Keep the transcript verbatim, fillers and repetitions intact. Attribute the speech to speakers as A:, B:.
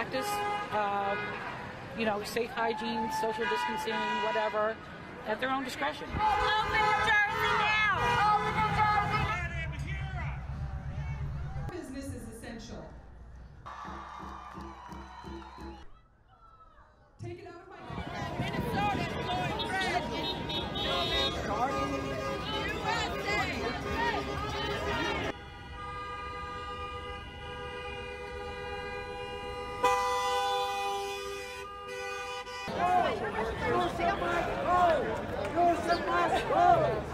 A: practice, uh, you know, safe hygiene, social distancing, whatever, at their own discretion.
B: Open New Jersey now! Open New Jersey!
C: Business is essential. Take it out of my
B: Minnesota's going red. U S A!
D: Go! Go! Go!